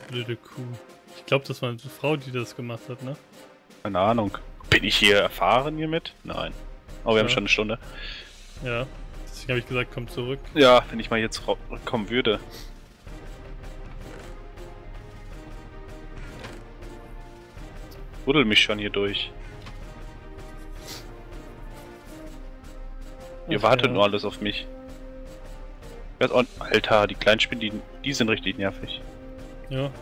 Blöde Kuh. Ich glaube, das war eine Frau, die das gemacht hat, ne? Keine Ahnung. Bin ich hier erfahren hiermit? Nein. Oh, wir haben Ja. schon eine Stunde. Ja. Deswegen habe ich gesagt, komm zurück. Ja, wenn ich mal jetzt kommen würde. Buddel mich schon hier durch. Ihr Ach, wartet ja. nur alles auf mich. Alter, die kleinen Spinnen, die sind richtig nervig. Ja.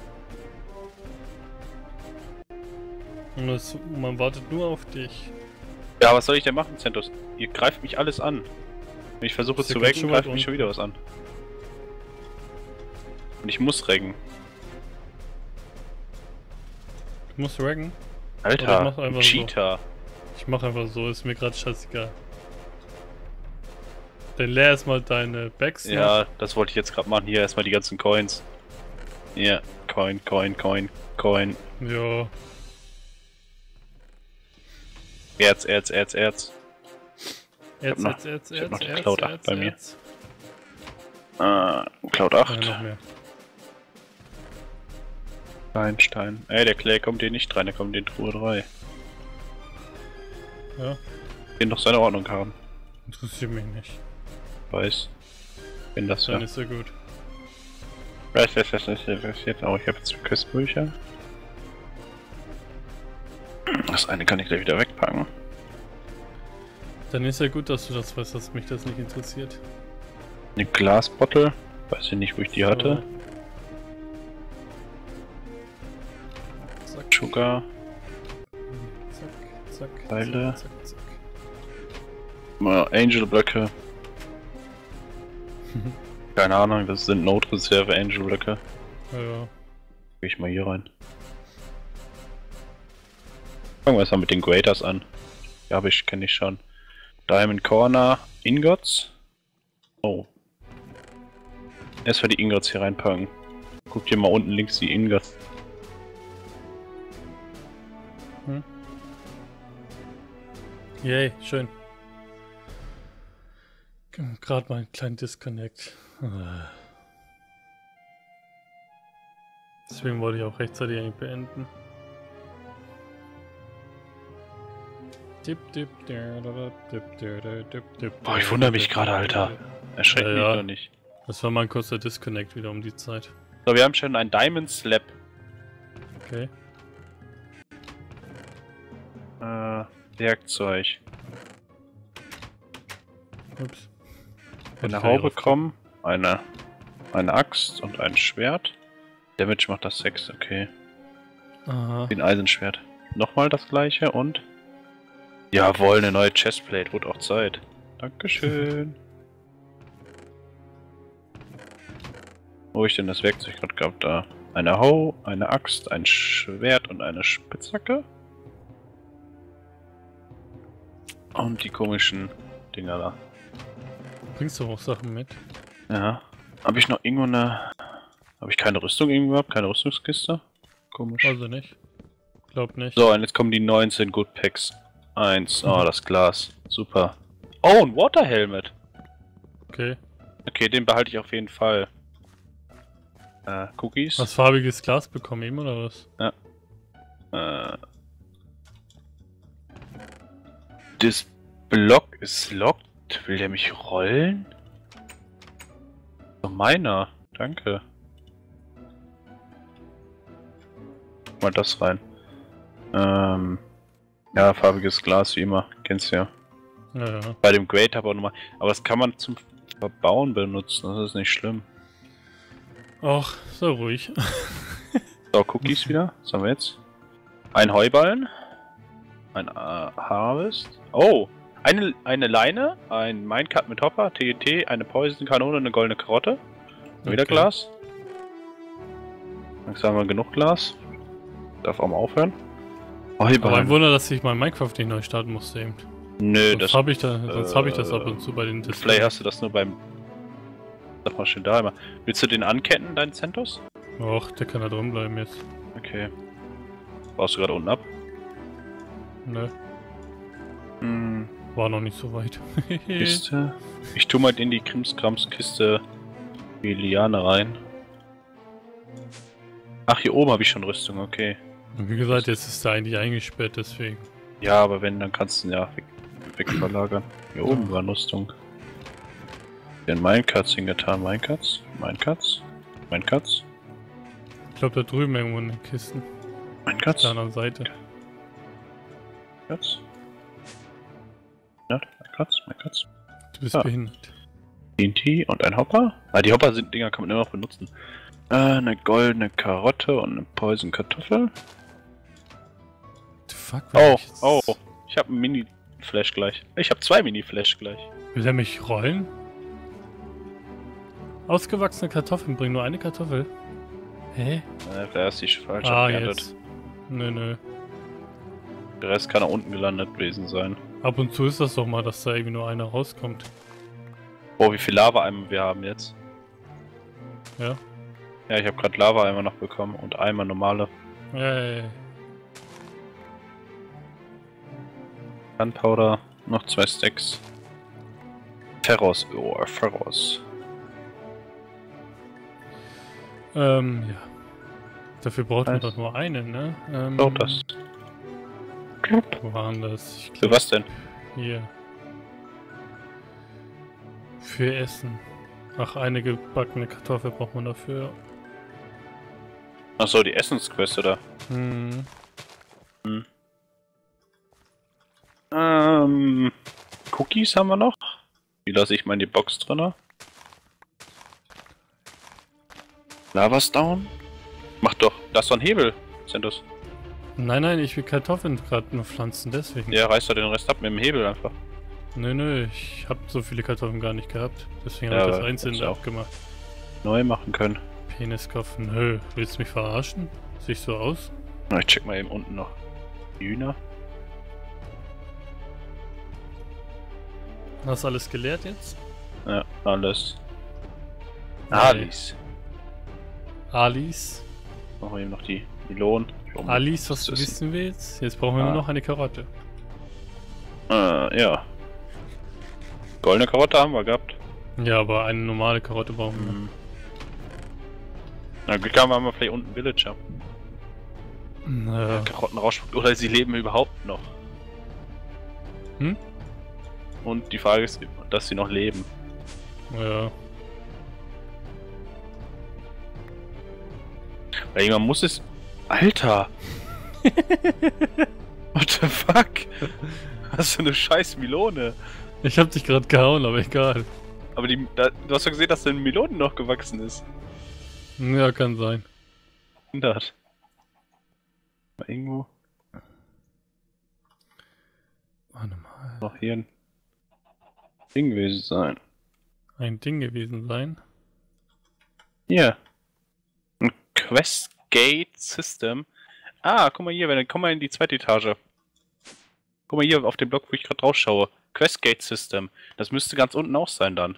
Und man wartet nur auf dich. Ja, was soll ich denn machen, Centos? Ihr greift mich alles an. Wenn ich versuche Ist ja zu ganz reggen, schön greift weit mich schon unten. wieder was an. Und ich muss reggen. Du musst raggen. Alter, Oder mach ein einfach so. Cheater. Ich mach einfach so, ist mir gerade scheißegal. Dann leer erstmal deine Bags. Ja, das wollte ich jetzt gerade machen. Hier erstmal die ganzen Coins. Ja, Coin. Ja. Erz. Erz, hab noch- Erz, ich hab noch die Erz, Cloud 8 Erz, bei mir. Erz. Cloud Ja, 8. noch mehr. Stein. Ey, der Clay kommt hier nicht rein, der kommt in Truhe 3. Ja, Den noch seine Ordnung haben. interessiert mich nicht. Weiß. Wenn das Dann ja. ist ja gut. Was jetzt? Oh, ich habe jetzt Questbücher. Das eine kann ich gleich wieder wegpacken. Dann ist ja gut, dass du das weißt, dass mich das nicht interessiert. Eine Glasbottle. Weiß ich nicht, wo ich die hatte. Zack, Sugar. zack, Teile. zack. Angelblöcke. Keine Ahnung, das sind Notreserve Angelblöcke. Ja, Geh ich mal hier rein. Fangen wir erstmal mit den Graders an. Ja, kenne ich schon. Diamond Corner, Ingots. Oh. Erstmal die Ingots hier reinpacken. Guck dir mal unten links die Ingots. Yay, schön. Gerade mal einen kleinen Disconnect. Deswegen wollte ich auch rechtzeitig eigentlich beenden. Boah, ich wundere mich gerade, Alter. Erschreckt mich Ja. doch nicht. Das war mal ein kurzer Disconnect wieder um die Zeit. So, wir haben schon ein Diamond Slab. Okay. Werkzeug. Ups. Eine Haube bekommen, eine Axt und ein Schwert. Damage macht das 6, okay. Aha. Den Eisenschwert. Nochmal das gleiche und... Jawohl, eine neue Chestplate, wurde auch Zeit. Dankeschön. Wo hab ich denn das Werkzeug gerade gehabt? Da. Eine Hoe, eine Axt, ein Schwert und eine Spitzhacke. Und die komischen Dinger da. Bringst du auch Sachen mit? Ja. Habe ich noch irgendwo eine... Habe ich keine Rüstung irgendwo gehabt? Keine Rüstungskiste? Komisch. Also nicht. Glaub nicht. So, und jetzt kommen die 19 Good Packs. 1. Oh, das Glas. Super. Oh, ein Water Helmet. Okay. Okay, den behalte ich auf jeden Fall. Cookies. Was farbiges Glas bekommen eben oder was? Das Block ist locked. Will der mich rollen? So, meiner. Danke. Mal das rein. Ja, farbiges Glas wie immer. Kennst du ja. Ja, ja. Bei dem Great habe ich auch nochmal. Aber das kann man zum Verbauen benutzen. Das ist nicht schlimm. Ach, so ruhig. So, Cookies wieder. Was haben wir jetzt? Ein Heuballen. Ein Harvest. Oh! Eine Leine. Ein Minecart mit Hopper. TNT. Eine Poison-Kanone. Eine goldene Karotte. Wieder Okay. Glas. Jetzt haben wir genug Glas. Darf auch mal aufhören. Aber ein Heuballen. Wunder, dass ich mein Minecraft nicht neu starten musste eben. Nö, Sonst das. habe ich, hab ich das ab und zu bei den Vielleicht hast du das nur beim. Sag mal schön da immer. Willst du den anketten, deinen Centos? Och, der kann da drin bleiben jetzt. Okay. Baust du gerade unten ab? Ne, Hm, war noch nicht so weit. Kiste. Ich tu mal in die Krimskrams-Kiste die Liane rein. Ach, hier oben habe ich schon Rüstung, okay. Und wie gesagt, jetzt ist er eigentlich eingesperrt, deswegen. Ja, aber wenn, dann kannst du ihn ja weg verlagern. Hier oben war Rüstung. Den Minecats hingetan. Minecats? Minecats? Ich glaube, da drüben irgendwo in den Kisten. Minecats? Auf der anderen Seite. Minecats? Ja, Minecats? Du bist Ah. behindert. TNT und ein Hopper? Ah, die Hopper-Dinger kann man immer noch benutzen. Eine goldene Karotte und eine Poison-Kartoffel. The fuck, Oh, ich habe einen Mini-Flash gleich. Ich habe 2 Mini-Flash gleich. Will er mich rollen? Ausgewachsene Kartoffeln bringen nur eine Kartoffel. Hä? Der ist die falsch Jetzt. Nö. Der Rest kann da unten gelandet gewesen sein. Ab und zu ist das doch mal, dass da irgendwie nur einer rauskommt. Oh, wie viel Lava-Eimer wir haben jetzt. Ja? Ja, ich habe gerade Lava-Eimer noch bekommen und Eimer normale. Ey. Gunpowder, noch 2 Stacks. Ferros, Ferros. Ja. Dafür braucht man Was? doch nur einen, ne? Oh, das. Wo waren das? Ich Für glaub, was denn? hier. Für Essen. Ach, eine gebackene Kartoffel braucht man dafür. Achso, die Essensquest, oder? Hm. Cookies haben wir noch. Die lasse ich mal in die Box drin. Lava-Stone? Mach doch, das ist doch ein Hebel, Sentus. Nein, ich will Kartoffeln gerade nur pflanzen, deswegen. Ja, reißt doch den Rest ab mit dem Hebel einfach. Nö, ich habe so viele Kartoffeln gar nicht gehabt. Deswegen Ja, habe ich das aber einzeln hättest du auch abgemacht. Neu machen können. Peniskopf, nö. Willst du mich verarschen? Sehe ich so aus? Na, ich check mal eben unten noch. Hühner. Hast du alles geleert jetzt? Ja, alles. Nein. Alice. Alice? Machen wir eben noch die Melonen. Alice, was du wissen willst? Jetzt brauchen wir nur noch eine Karotte. Ja. Goldene Karotte haben wir gehabt. Ja, aber eine normale Karotte brauchen wir. Na, Glück haben wir vielleicht unten Villager. Karotten rausspuckt oder sie leben überhaupt noch. Hm? Und die Frage ist, dass sie noch leben. Ja. Weil irgendwann muss es... Alter! What the fuck? Was für eine scheiß Melone. Ich hab dich gerade gehauen, aber egal. Aber du hast doch gesehen, dass deine Melone noch gewachsen ist. Ja, kann sein. 100. Mal irgendwo Warte mal. noch hier ein Ding gewesen sein. Ein Ding gewesen sein. Hier. Ein Questgate System. Ah, guck mal hier, komm mal in die zweite Etage. Guck mal hier auf den Block, wo ich gerade rausschaue. Questgate System. Das müsste ganz unten auch sein dann.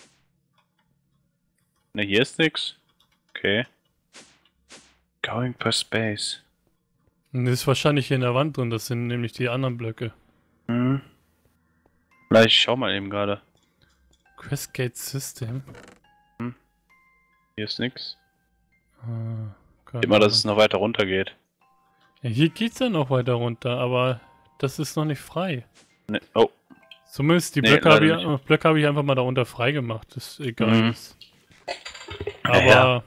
Ne, hier ist nix. Okay. Going per Space. Und das ist wahrscheinlich hier in der Wand drin, das sind nämlich die anderen Blöcke. Hm. Vielleicht schau mal eben gerade. Questgate System. Hier ist nix. Keine Immer, dass Ahnung. es noch weiter runter geht. Ja, hier geht's ja noch weiter runter, aber das ist noch nicht frei. Ne, oh. Zumindest die Nee, Blöcke habe leider hab ich einfach mal darunter frei gemacht, das ist egal. Mhm. Ist. Aber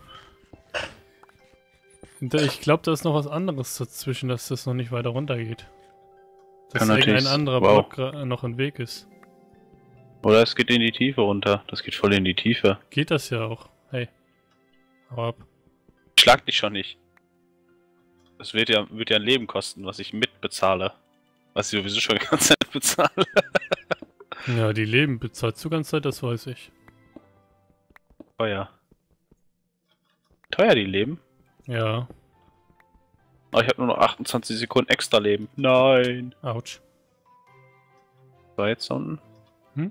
ich glaube, da ist noch was anderes dazwischen, dass das noch nicht weiter runter geht. Dass Kann natürlich- irgendein anderer wow. Block noch im Weg ist. Oder es geht in die Tiefe runter. Das geht voll in die Tiefe. Geht das ja auch. Hey. Hau ab. Schlag dich schon nicht. Das wird ja ein Leben kosten, was ich mitbezahle. Was ich sowieso schon die ganze Zeit bezahle. Ja, die Leben bezahlt du ganze Zeit, das weiß ich. Teuer. Teuer die Leben? Ja. Aber ich habe nur noch 28 Sekunden extra Leben. Nein. Autsch. War jetzt unten? Hm?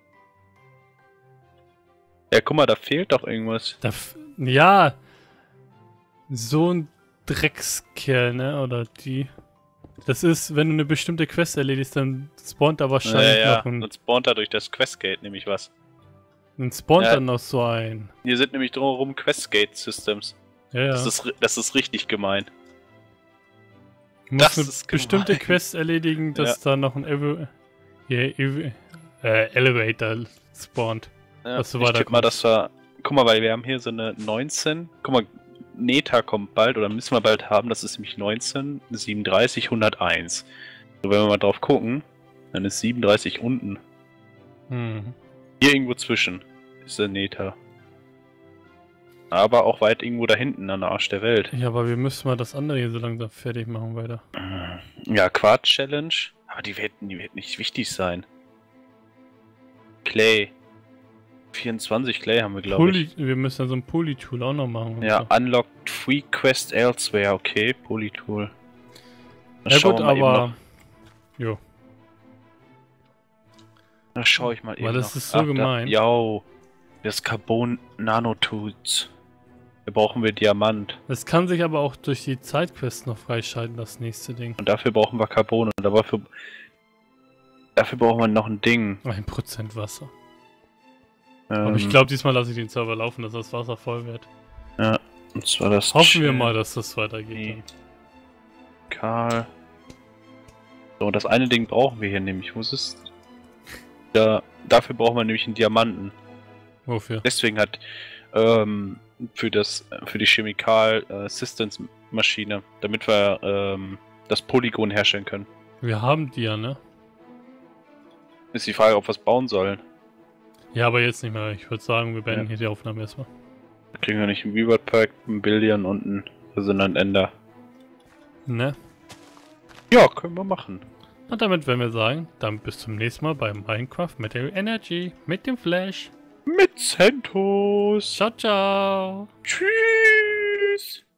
Ja, guck mal, da fehlt doch irgendwas. Ja. So ein Dreckskerl, ne? Oder die. Das ist, wenn du eine bestimmte Quest erledigst, dann spawnt da wahrscheinlich noch ein. Dann spawnt da durch das Questgate nämlich was. Dann spawnt Ja. dann noch so ein. Hier sind nämlich drumherum Questgate-Systems. Ja, ja. Das ist richtig gemein. Du musst eine bestimmte Quest erledigen, dass da noch ein Elevator spawnt. Ja, dass du ich tippe mal, dass wir... Guck mal, weil wir haben hier so eine 19... Guck mal, Neta kommt bald, oder müssen wir bald haben, das ist nämlich 19, 37, 101. So, wenn wir mal drauf gucken, dann ist 37 unten. Hm. Hier irgendwo zwischen ist der Neta. Aber auch weit irgendwo da hinten an der Arsch der Welt. Ja, aber wir müssen mal das andere hier so langsam fertig machen weiter. Ja, Quad-Challenge. Aber die wird nicht wichtig sein. Clay. 24 Clay haben wir, glaube ich. Wir müssen ja so ein Polytool auch noch machen. Ja, so. Unlocked Free Quest Elsewhere. Okay, Polytool. Ja gut, aber... Jo. Da schaue ich mal eben weil das ist so gemein. Ja, das Carbon Nanotools. Da brauchen wir Diamant. Das kann sich aber auch durch die Zeitquest noch freischalten, das nächste Ding. Und dafür brauchen wir Carbon. Und dafür brauchen wir noch ein Ding. 1% Wasser. Aber ich glaube, diesmal lasse ich den Server laufen, dass das Wasser voll wird. Ja, und zwar das... Hoffen wir mal, dass das weitergeht. Karl. So, das eine Ding brauchen wir hier nämlich. Wo ist es? Ja, dafür brauchen wir nämlich einen Diamanten. Wofür? Deswegen hat für die Chemical-Assistance-Maschine, damit wir das Polygon herstellen können. Wir haben die ja, ne? Ist die Frage, ob wir es bauen sollen. Ja, aber jetzt nicht mehr. Ich würde sagen, wir beenden hier die Aufnahme erstmal. Da kriegen wir nicht ein Reward Pack, ein Billion und ein Resonant Ender. Ne? Ja, können wir machen. Und damit werden wir sagen, dann bis zum nächsten Mal bei Minecraft Material Energy mit dem Flash. Mit Centos. Ciao, ciao. Tschüss.